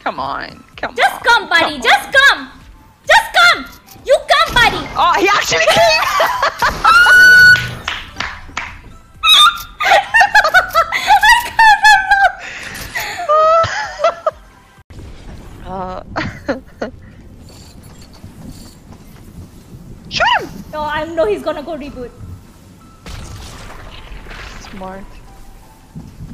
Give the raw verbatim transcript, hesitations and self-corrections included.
Come on. Come Just on. come, buddy. Come Just on. come. Just come. You come, buddy. Oh, he actually came! uh, Shoot him! No, I know he's gonna go reboot. Smart.